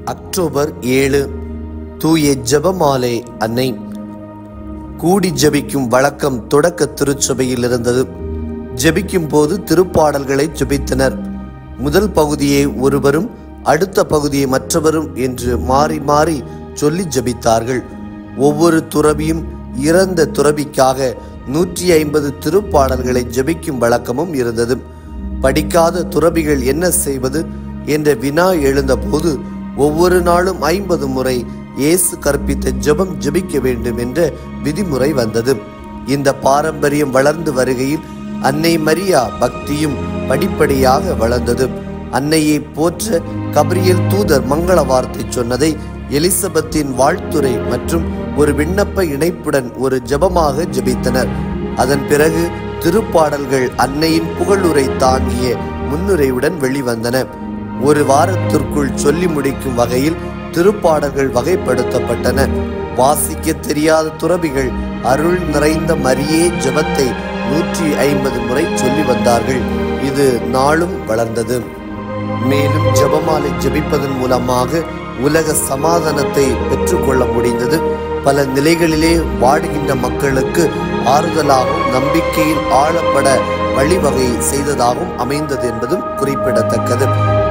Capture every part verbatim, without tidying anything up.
October ஏழு தூய ஜெபமாலை அன்னை. கூடி ஜெபிக்கும் வழக்கம் தொடக்க திருச்சபையில் இருந்தது. ஜெபிக்கும் போது திருப்பாடல்களை ஜெபித்தனர். முதல் பகுதியை ஒருவரும் அடுத்த பகுதியை மற்றவரும் என்று மாறி மாறி சொல்லி ஜெபித்தார்கள். ஒவ்வொரு துறவியும் இறந்த துறவிக்காக நூற்றி ஐம்பது திருப்பாடல்களை ஜெபிக்கும் வழக்கமும் இருந்தது. படிக்காத துறவிகள் என்ன செய்வது என்ற வினா எழுந்தபோது ஒவ்வொரு நாளும் ஐம்பது முறை இயேசு கற்பித்த ஜெபம் ஜெபிக்க வேண்டும் என்ற விதிமுறை வந்தது. இந்த பாரம்பரியம் வளர்ந்து வருகையில் அன்னை மரியா பக்தியும் படிப்படியாக வளர்ந்தது. அன்னையை போற்ற கபிரியேல் தூதர் மங்கள வார்த்தை சொன்னதை எலிசபெத்தின் வாழ்த்துரை மற்றும் ஒரு விண்ணப்ப இணைப்புடன் ஒரு ஜெபமாக ஜெபித்தனர். அதன் பிறகு திருப்பாடல்கள் அன்னையின் புகழுரை தாங்கிய முன்னுரையுடன் வெளிவந்தன. ஒரு வாரத்திற்குள் சொல்லி முடிக்கும் வகையில் திருப்பாடல்கள் வகைப்படுத்தப்பட்டன. வாசிக்க தெரியாத துறவிகள் அருள் நிறைந்த மரியே ஜெபத்தை நூற்றி ஐம்பது முறை சொல்லி வந்தார்கள். இது நாளும் வளர்ந்தது. மேலும் ஜெபமாலை ஜெபிப்பதன் மூலமாக உலக சமாதானத்தை பெற்றுக்கொள்ள முடிந்தது. பல நிலைகளிலே வாடுகின்ற மக்களுக்கு ஆறுதலாகவும் நம்பிக்கையில் ஆழப்பட வழிவகை செய்ததாகவும் அமைந்தது என்பதும் குறிப்பிடத்தக்கது.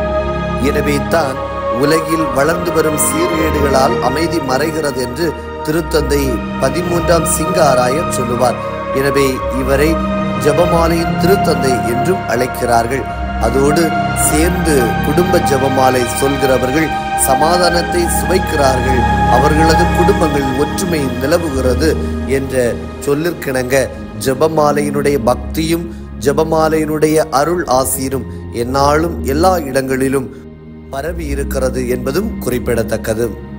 எனவே தான் உலகில் வளர்ந்து வரும் சீர்கேடுகளால் அமைதி மறைகிறது என்று திருத்தந்தை பதிமூன்றாம் சிங்காராயர் சொல்லுவார். எனவே இவரை ஜெபமாலையின் திருத்தந்தை என்றும் அழைக்கிறார்கள். அதோடு சேர்ந்து குடும்ப ஜெபமாலை சொல்கிறவர்கள் சமாதானத்தை சுவைக்கிறார்கள், அவர்களது குடும்பங்களில் ஒற்றுமை நிலவுகிறது என்ற சொல்லிற்கிணங்க ஜெபமாலையினுடைய பக்தியும் ஜெபமாலையினுடைய அருள் ஆசீரும் எந்நாளும் எல்லா இடங்களிலும் பரவி இருக்கிறது என்பதும் குறிப்பிடத்தக்கது.